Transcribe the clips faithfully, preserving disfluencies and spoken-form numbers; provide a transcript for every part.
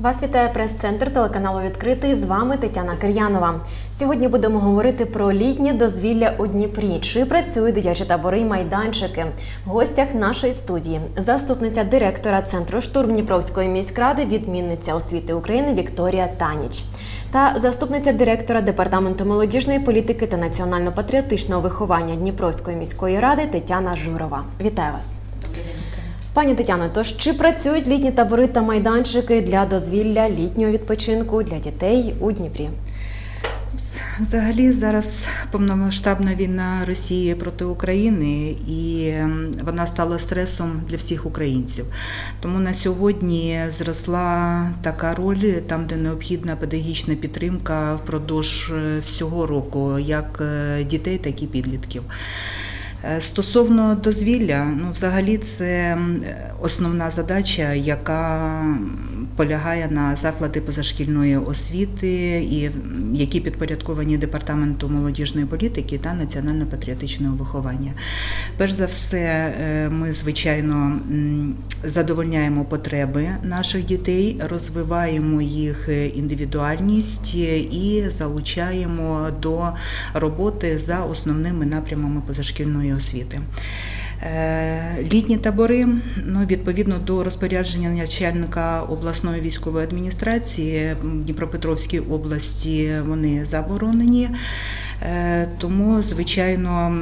Вас вітає прес-центр телеканалу «Відкритий». З вами Тетяна Кир'янова. Сьогодні будемо говорити про літнє дозвілля у Дніпрі. Чи працюють дитячі табори і майданчики? В гостях нашої студії заступниця директора Центру штурм Дніпровської міськради, відмінниця освіти України Вікторія Таніч. Та заступниця директора Департаменту молодіжної політики та національно-патріотичного виховання Дніпровської міської ради Тетяна Журова. Вітаю вас. Пані Тетяно, тож чи працюють літні табори та майданчики для дозвілля, літнього відпочинку для дітей у Дніпрі? Взагалі зараз повномасштабна війна Росії проти України, і вона стала стресом для всіх українців. Тому на сьогодні зросла така роль, там де необхідна педагогічна підтримка впродовж всього року, як дітей, так і підлітків. Стосовно дозвілля, ну, взагалі це основна задача, яка полягає на заклади позашкільної освіти, і які підпорядковані Департаменту молодіжної політики та національно-патріотичного виховання. Перш за все, ми, звичайно, задовольняємо потреби наших дітей, розвиваємо їх індивідуальність і залучаємо до роботи за основними напрямами позашкільної освіти. Літні табори, ну, відповідно до розпорядження начальника обласної військової адміністрації в Дніпропетровській області, вони заборонені. Тому, звичайно,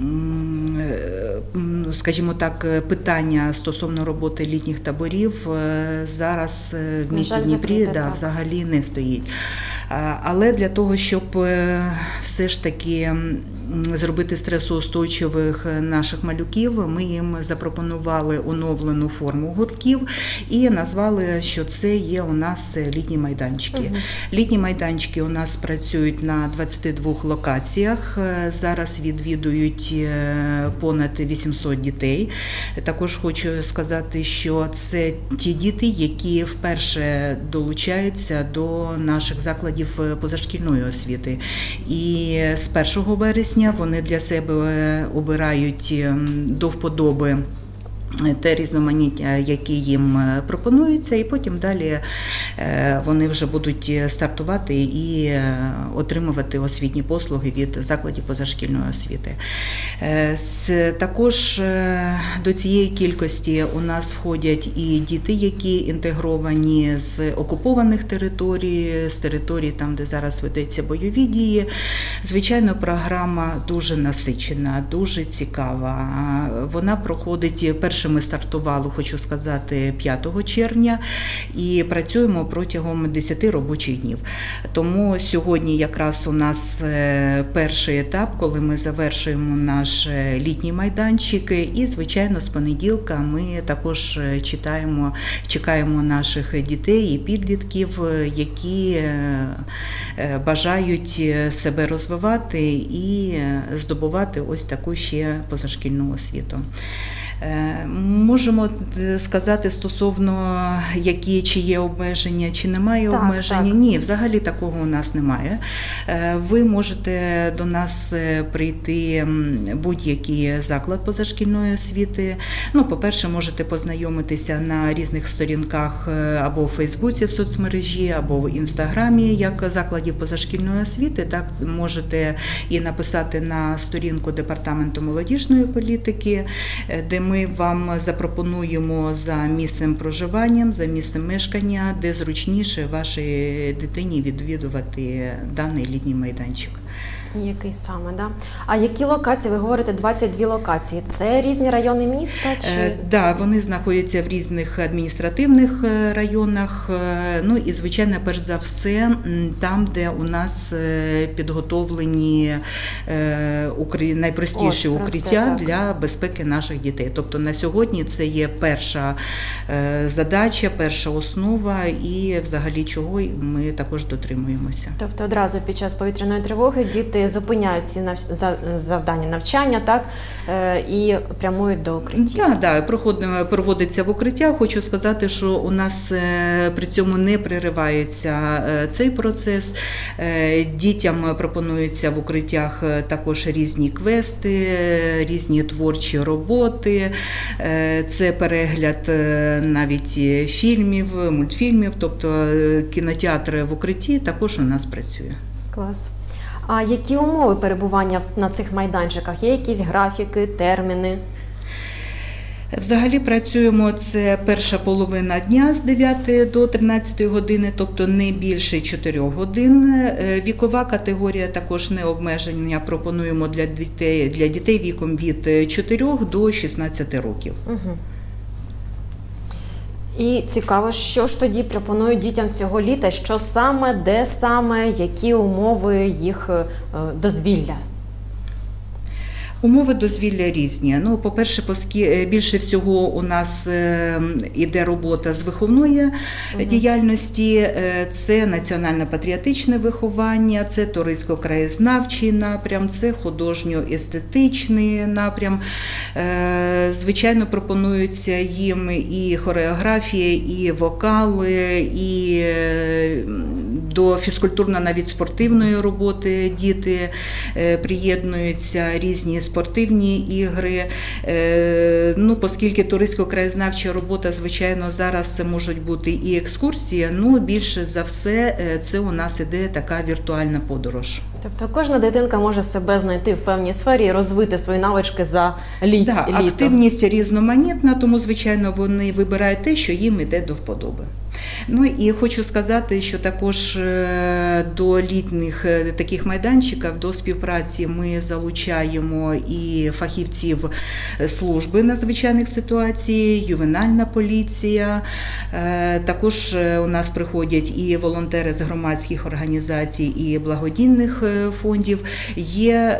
скажімо так, питання стосовно роботи літніх таборів зараз в місті Дніпрі да, взагалі не стоїть. Але для того, щоб все ж таки зробити стресоустойчивих наших малюків, ми їм запропонували оновлену форму гуртків і назвали, що це є у нас літні майданчики. Угу. Літні майданчики у нас працюють на двадцяти двох локаціях, зараз відвідують понад вісімсот дітей. Також хочу сказати, що це ті діти, які вперше долучаються до наших закладів позашкільної освіти. І з першого вересня вони для себе обирають до вподоби те різноманіття, які їм пропонуються, і потім далі вони вже будуть стартувати і отримувати освітні послуги від закладів позашкільної освіти. Також до цієї кількості у нас входять і діти, які інтегровані з окупованих територій, з територій, там, де зараз ведуться бойові дії. Звичайно, програма дуже насичена, дуже цікава. Вона проходить перший Ми стартували, хочу сказати, п'ятого червня і працюємо протягом десяти робочих днів. Тому сьогодні якраз у нас перший етап, коли ми завершуємо наш літній майданчик, і, звичайно, з понеділка ми також читаємо, чекаємо наших дітей і підлітків, які бажають себе розвивати і здобувати ось таку ще позашкільну освіту. Можемо сказати стосовно, які, чи є обмеження, чи немає так, обмежень. Так. Ні, взагалі такого у нас немає. Ви можете до нас прийти будь-який заклад позашкільної освіти. Ну, по-перше, можете познайомитися на різних сторінках або в Фейсбуці, в соцмережі, або в Інстаграмі, як закладів позашкільної освіти. Так, можете і написати на сторінку Департаменту молодіжної політики, де ми вам запропонуємо за місцем проживання, за місцем мешкання, де зручніше вашій дитині відвідувати даний літній майданчик. Який саме, да? А які локації? Ви говорите двадцять дві локації. Це різні райони міста? Чи... Так, е, да, вони знаходяться в різних адміністративних районах. Ну і, звичайно, перш за все, там, де у нас підготовлені е, укр... найпростіші От, укриття це, для безпеки наших дітей. Тобто на сьогодні це є перша е, задача, перша основа і взагалі чого ми також дотримуємося. Тобто одразу під час повітряної тривоги діти діти зупиняють ці завдання навчання, так, і прямують до укриттів. Так, да, да, проводиться в укриття. Хочу сказати, що у нас при цьому не переривається цей процес. Дітям пропонуються в укриттях також різні квести, різні творчі роботи. Це перегляд навіть фільмів, мультфільмів, тобто кінотеатр в укритті також у нас працює. Клас. А які умови перебування на цих майданчиках? Є якісь графіки, терміни? Взагалі працюємо, це перша половина дня з дев'ятої до тринадцятої години, тобто не більше чотирьох годин. Вікова категорія також не обмеження, пропонуємо для дітей, для дітей віком від чотирьох до шістнадцяти років. Угу. І цікаво, що ж тоді пропонують дітям цього літа, що саме, де саме, які умови їх дозвілля? Умови дозвілля різні. Ну, по-перше, більше всього у нас іде робота з виховної uh-huh. діяльності, це національно-патріотичне виховання, це туристсько-краєзнавчий напрям, це художньо-естетичний напрям. Звичайно, пропонуються їм і хореографія, і вокали, і до фізкультурно навіть спортивної роботи діти приєднуються, різні спортивні ігри. Ну, оскільки туристсько-краєзнавча робота, звичайно, зараз це можуть бути і екскурсії, ну, більше за все це у нас іде така віртуальна подорож. Тобто кожна дитинка може себе знайти в певній сфері і розвити свої навички за літ, да, літо. Активність різноманітна, тому, звичайно, вони вибирають те, що їм іде до вподоби. Ну і хочу сказати, що також до літніх таких майданчиків, до співпраці ми залучаємо і фахівців служби надзвичайних ситуацій, ювенальна поліція. Також у нас приходять і волонтери з громадських організацій і благодійних фондів. Є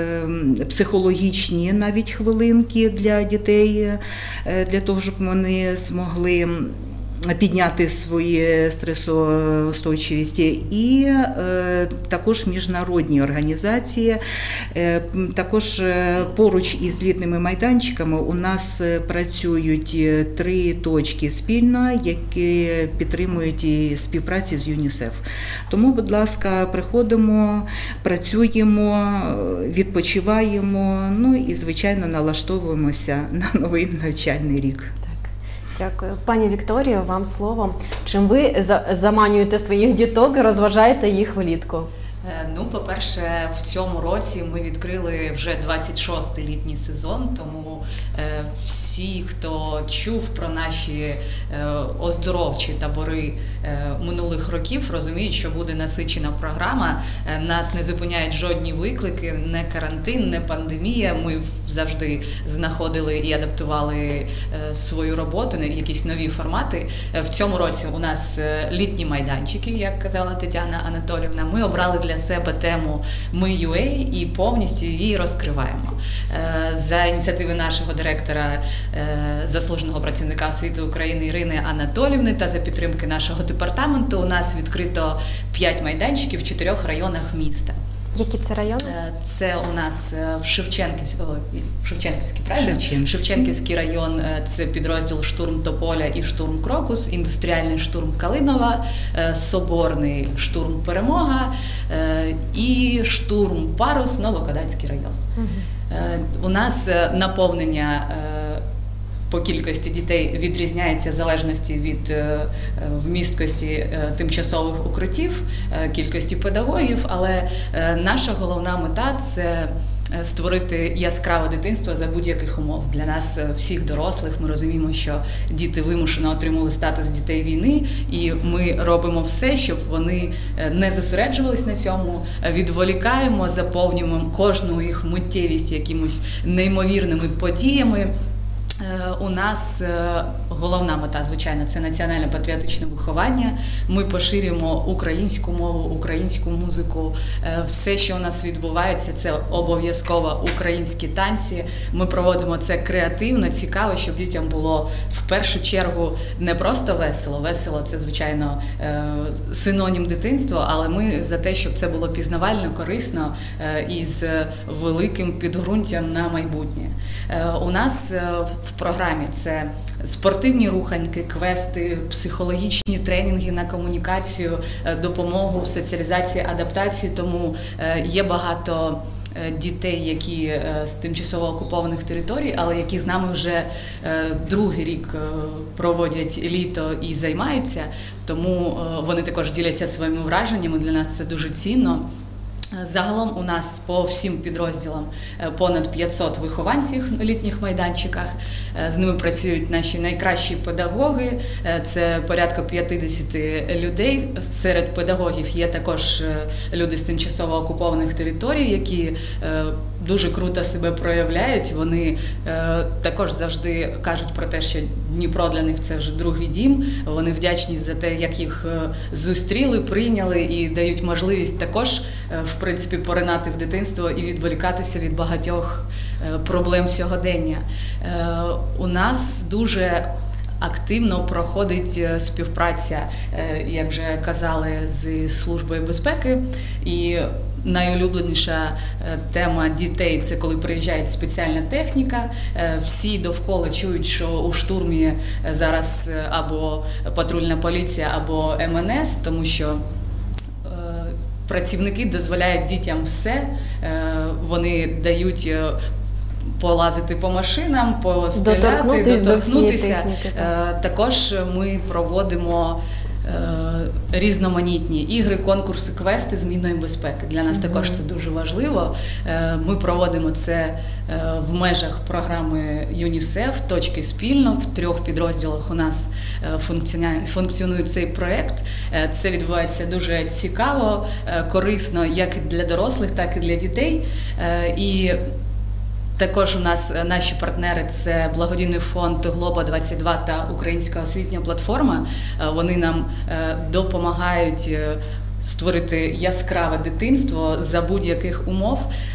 психологічні навіть хвилинки для дітей, для того, щоб вони змогли підняти свою стресоустойчивість, і е, також міжнародні організації. Е, також поруч із літніми майданчиками у нас працюють три точки спільно, які підтримують і співпрацю з ЮНІСЕФ. Тому, будь ласка, приходимо, працюємо, відпочиваємо, ну і, звичайно, налаштовуємося на новий навчальний рік. Дякую. Пані Вікторіо, вам слово. Чим ви заманюєте своїх діток, розважаєте їх влітку? Ну, по-перше, в цьому році ми відкрили вже двадцять шостий літній сезон, тому е, всі, хто чув про наші е, оздоровчі табори е, минулих років, розуміють, що буде насичена програма. Е, нас не зупиняють жодні виклики, не карантин, не пандемія. Ми завжди знаходили і адаптували е, свою роботу, якісь нові формати. Е, в цьому році у нас літні майданчики, як казала Тетяна Анатоліївна. Ми обрали для себе тему «Ми ю ей» і повністю її розкриваємо. За ініціативи нашого директора, заслуженого працівника освіти України Ірини Анатоліївни та за підтримки нашого департаменту у нас відкрито п'ять майданчиків в чотирьох районах міста. Які це райони? Це у нас в Шевченківській, Шевченківський, правильно? Шевченківський. Шевченківський район – це підрозділ «Штурм Тополя» і «Штурм Крокус», індустріальний «Штурм Калинова», соборний «Штурм Перемога» і «Штурм Парус», Новокодацький район. Угу. У нас наповнення по кількості дітей відрізняється в залежності від вмісткості тимчасових укриттів, кількості педагогів, але наша головна мета – це створити яскраве дитинство за будь-яких умов. Для нас, всіх дорослих, ми розуміємо, що діти вимушено отримали статус дітей війни, і ми робимо все, щоб вони не зосереджувались на цьому, відволікаємо, заповнюємо кожну їх миттєвість якимось неймовірними подіями. У нас головна мета, звичайно, це національно-патріотичне виховання. Ми поширюємо українську мову, українську музику. Все, що у нас відбувається, це обов'язково українські танці. Ми проводимо це креативно, цікаво, щоб дітям було в першу чергу не просто весело. Весело – це, звичайно, синонім дитинства, але ми за те, щоб це було пізнавально, корисно і з великим підґрунтям на майбутнє. У нас в програмі це спортивні руханки, квести, психологічні тренінги на комунікацію, допомогу, соціалізації, адаптації, тому є багато дітей, які з тимчасово окупованих територій, але які з нами вже другий рік проводять літо і займаються, тому вони також діляться своїми враженнями, для нас це дуже цінно. Загалом у нас по всім підрозділам понад п'ятсот вихованців на літніх майданчиках. З ними працюють наші найкращі педагоги, це порядка п'ятдесят людей. Серед педагогів є також люди з тимчасово окупованих територій, які дуже круто себе проявляють. Вони також завжди кажуть про те, що Дніпро для них – це вже другий дім. Вони вдячні за те, як їх зустріли, прийняли і дають можливість також, в принципі, поринати в дитинство і відволікатися від багатьох проблем сьогодення. У нас дуже активно проходить співпраця, як вже казали, з Службою безпеки. І найулюбленіша тема дітей – це коли приїжджає спеціальна техніка. Всі довкола чують, що у штурмі зараз або патрульна поліція, або ем ен ес, тому що працівники дозволяють дітям все, вони дають полазити по машинам, постріляти, доторкнутися. доторкнутися. Також ми проводимо різноманітні ігри, конкурси, квести з мінної безпеки. Для нас також це дуже важливо. Ми проводимо це в межах програми ЮНІСЕФ «Точки спільно». В трьох підрозділах у нас функціонує цей проєкт. Це відбувається дуже цікаво, корисно як для дорослих, так і для дітей. І також у нас наші партнери – це благодійний фонд Глоба двадцять два та Українська освітня платформа. Вони нам допомагають створити яскраве дитинство за будь-яких умов.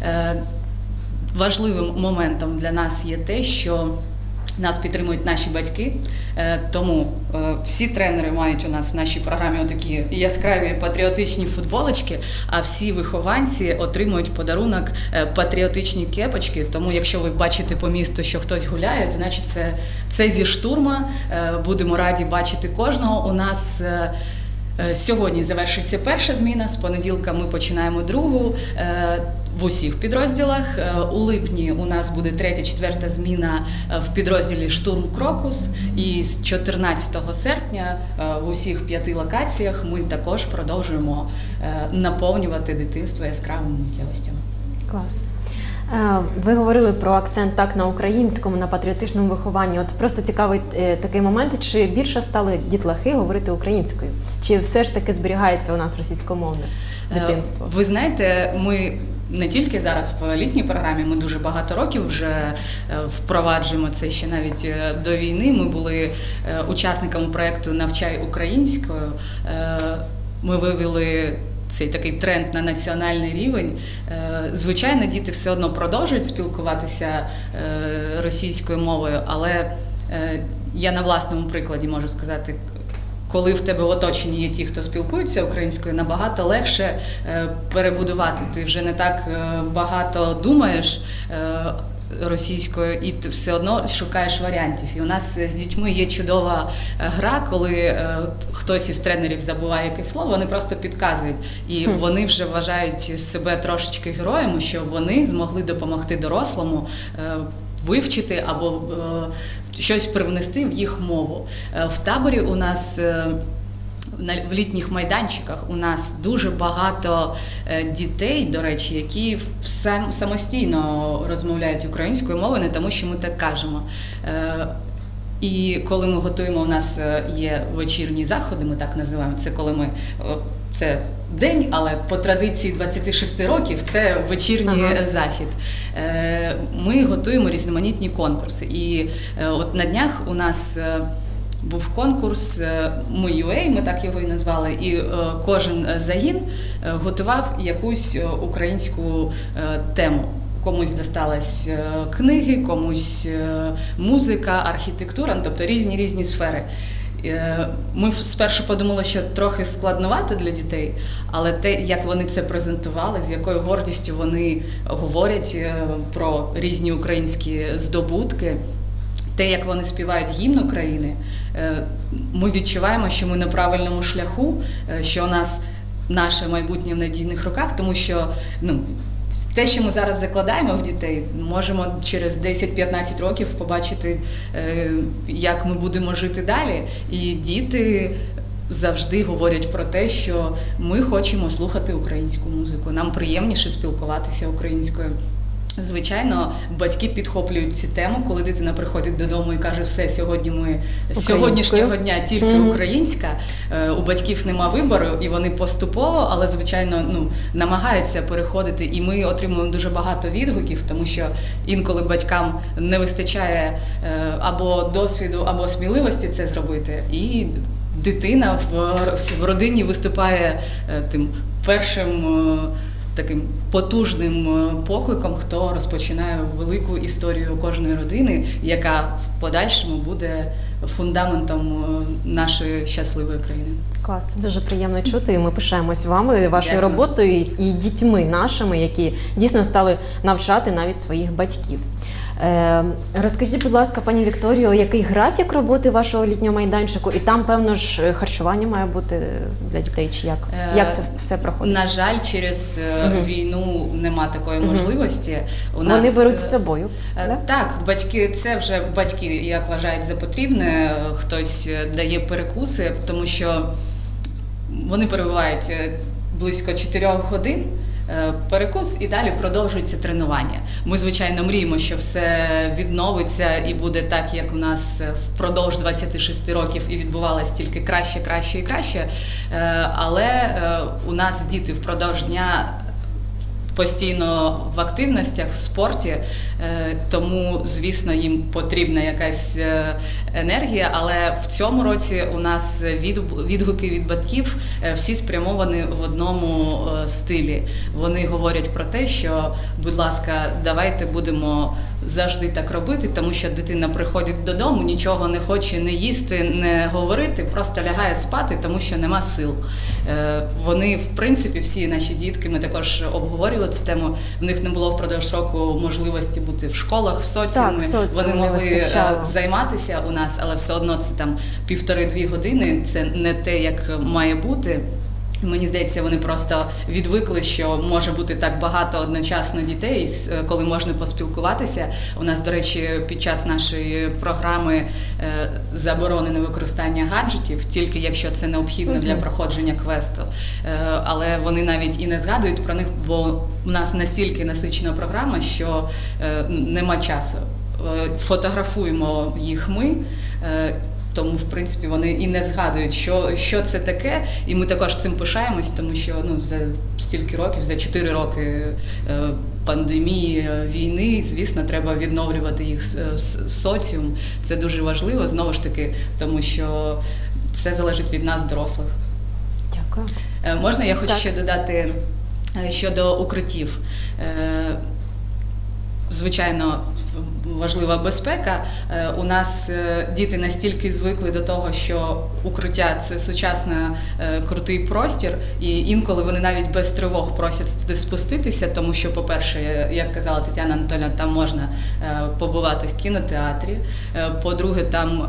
Важливим моментом для нас є те, що нас підтримують наші батьки, тому всі тренери мають у нас в нашій програмі такі яскраві патріотичні футболочки, а всі вихованці отримують подарунок патріотичні кепочки. Тому якщо ви бачите по місту, що хтось гуляє, значить це, це зі штурма. Будемо раді бачити кожного. У нас сьогодні завершиться перша зміна, з понеділка ми починаємо другу в усіх підрозділах. У липні у нас буде третя, четверта зміна в підрозділі «Штурм Крокус». І з чотирнадцятого серпня в усіх п'яти локаціях ми також продовжуємо наповнювати дитинство яскравими миттєвостями. Клас. Ви говорили про акцент так на українському, на патріотичному вихованні. От просто цікавий такий момент, чи більше стали дітлахи говорити українською? Чи все ж таки зберігається у нас російськомовне дитинство? Ви знаєте, ми не тільки зараз в літній програмі, ми дуже багато років вже впроваджуємо це, ще навіть до війни. Ми були учасниками проєкту «Навчай українською». Ми вивели цей такий тренд на національний рівень. Звичайно, діти все одно продовжують спілкуватися російською мовою, але я на власному прикладі можу сказати, коли в тебе в оточенні є ті, хто спілкується українською, набагато легше перебудувати. Ти вже не так багато думаєш російською, і ти все одно шукаєш варіантів. І у нас з дітьми є чудова гра, коли хтось із тренерів забуває якесь слово, вони просто підказують. І вони вже вважають себе трошечки героями, що вони змогли допомогти дорослому вивчити або щось привнести в їх мову. В таборі у нас в літніх майданчиках у нас дуже багато дітей, до речі, які самостійно розмовляють українською мовою, не тому, що ми так кажемо. І коли ми готуємо, у нас є вечірні заходи, ми так називаємо, це коли ми, це день, але по традиції двадцяти шести років це вечірній ага. захід. Ми готуємо різноманітні конкурси. І от на днях у нас був конкурс «Ми.ю.ей», ми так його і назвали, і кожен загін готував якусь українську тему. Комусь досталась книги, комусь музика, архітектура, тобто різні-різні сфери. Ми спершу подумали, що трохи складновато для дітей, але те, як вони це презентували, з якою гордістю вони говорять про різні українські здобутки, те, як вони співають гімн України, ми відчуваємо, що ми на правильному шляху, що у нас наше майбутнє в надійних руках, тому що, ну, те, що ми зараз закладаємо в дітей, можемо через десять-п'ятнадцять років побачити, як ми будемо жити далі. І діти завжди говорять про те, що ми хочемо слухати українську музику, нам приємніше спілкуватися українською. Звичайно, батьки підхоплюють ці теми, коли дитина приходить додому і каже, все, сьогодні ми з сьогоднішнього дня тільки mm-hmm. українська, у батьків нема вибору, і вони поступово, але, звичайно, ну, намагаються переходити. І ми отримуємо дуже багато відгуків, тому що інколи батькам не вистачає або досвіду, або сміливості це зробити. І дитина в, в родині виступає тим першим таким потужним покликом, хто розпочинає велику історію кожної родини, яка в подальшому буде фундаментом нашої щасливої країни. Клас, це дуже приємно чути, і ми пишаємось вами, вашою Дякую. роботою і дітьми нашими, які дійсно стали навчати навіть своїх батьків. Е, розкажіть, будь ласка, пані Вікторіо, який графік роботи вашого літнього майданчику? І там, певно ж, харчування має бути для дітей, чи як? Е, як це все проходить? На жаль, через угу. війну нема такої угу. можливості. У Вони нас, беруть з собою? Е, да? Так, батьки, це вже батьки, як вважають за потрібне, хтось дає перекуси, тому що вони перебувають близько чотирьох годин, перекус і далі продовжується тренування. Ми, звичайно, мріємо, що все відновиться і буде так, як у нас впродовж двадцяти шести років і відбувалось тільки краще, краще і краще. Але у нас діти впродовж дня постійно в активностях, в спорті, тому, звісно, їм потрібна якась енергія, але в цьому році у нас відгуки від батьків всі спрямовані в одному стилі. Вони говорять про те, що, будь ласка, давайте будемо завжди так робити, тому що дитина приходить додому, нічого не хоче не їсти, не говорити, просто лягає спати, тому що нема сил. Вони, в принципі, всі наші дітки, ми також обговорювали цю тему, в них не було впродовж року можливості бути в школах, в соціумі, так, вони могли займатися у нас, але все одно це там півтори-дві години, це не те, як має бути. Мені здається, вони просто відвикли, що може бути так багато одночасно дітей, коли можна поспілкуватися. У нас, до речі, під час нашої програми заборонене використання гаджетів, тільки якщо це необхідно для проходження квесту. Але вони навіть і не згадують про них, бо у нас настільки насичена програма, що нема часу. Фотографуємо їх ми, тому, в принципі, вони і не згадують, що, що це таке, і ми також цим пишаємось, тому що ну, за стільки років, за чотири роки е, пандемії, війни, звісно, треба відновлювати їх соціум. Це дуже важливо, знову ж таки, тому що це залежить від нас, дорослих. Дякую. Е, можна, я хочу так. ще додати щодо укриттів. Е, Звичайно, важлива безпека. У нас діти настільки звикли до того, що укриття – це сучасний крутий простір, і інколи вони навіть без тривог просять туди спуститися, тому що, по-перше, як казала Тетяна Анатоліївна, там можна побувати в кінотеатрі, по-друге, там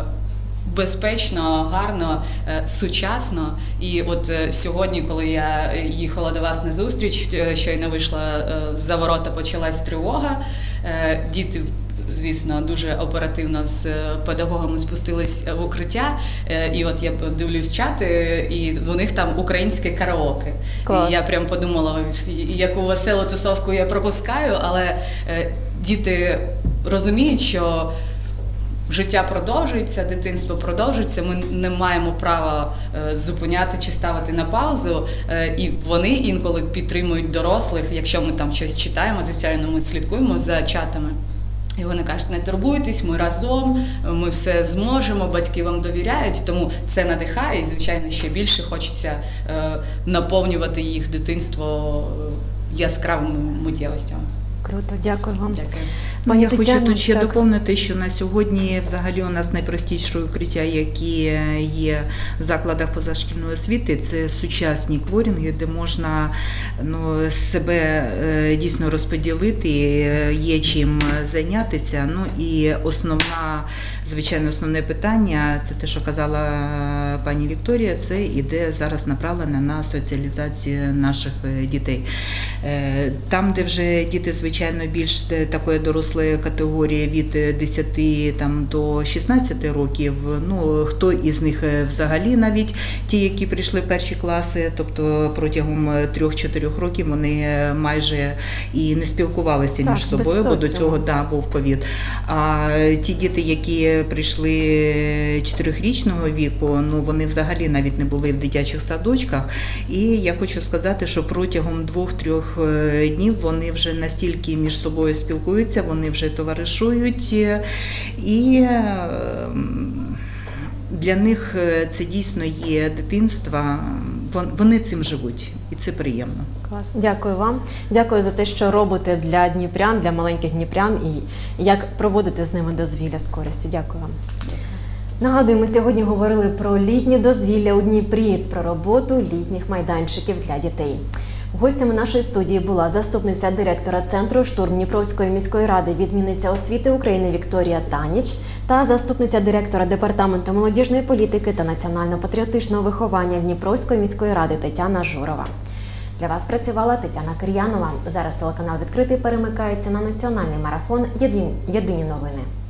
безпечно, гарно, сучасно. І от сьогодні, коли я їхала до вас на зустріч, щойно вийшла за ворота, почалась тривога. Діти, звісно, дуже оперативно з педагогами спустились в укриття. І от я дивлюсь чати, і у них там українське караоке. Клас. І я прям подумала, яку веселу тусовку я пропускаю, але діти розуміють, що життя продовжується, дитинство продовжується, ми не маємо права зупиняти чи ставити на паузу, і вони інколи підтримують дорослих, якщо ми там щось читаємо, звичайно, ми слідкуємо за чатами. І вони кажуть, не турбуйтесь, ми разом, ми все зможемо, батьки вам довіряють, тому це надихає і, звичайно, ще більше хочеться е, наповнювати їх дитинство яскравими миттєвостями. Круто, дякую вам. Дякую. Пані Я Тетяно, хочу тут ще так. доповнити, що на сьогодні взагалі у нас найпростіші укриття, які є в закладах позашкільної освіти, це сучасні кворінги, де можна ну, себе дійсно розподілити, є чим зайнятися. Ну і основна, звичайно, основне питання, це те, що казала пані Вікторія, це іде зараз направлено на соціалізацію наших дітей. Там, де вже діти, звичайно, більш такої дорослої категорії від десяти там, до шістнадцяти років, ну, хто із них взагалі навіть ті, які прийшли в перші класи, тобто протягом трьох-чотирьох років вони майже і не спілкувалися так, між собою, бо до цього да, був ковід. А ті діти, які прийшли чотирьохрічного віку, ну, вони взагалі навіть не були в дитячих садочках. І я хочу сказати, що протягом двох-трьох днів вони вже настільки між собою спілкуються, вони вже товаришують, і для них це дійсно є дитинство, вони цим живуть, і це приємно. Клас. Дякую вам. Дякую за те, що робите для дніпрян, для маленьких дніпрян, і як проводите з ними дозвілля з користю. Дякую вам. Нагадую, ми сьогодні говорили про літнє дозвілля у Дніпрі, про роботу літніх майданчиків для дітей. Гостями нашої студії була заступниця директора Центру штурм Дніпровської міської ради, відмінниця освіти України Вікторія Таніч та заступниця директора Департаменту молодіжної політики та національно-патріотичного виховання Дніпровської міської ради Тетяна Журова. Для вас працювала Тетяна Кир'янова. Зараз телеканал «Відкритий» перемикається на національний марафон «Єдині новини».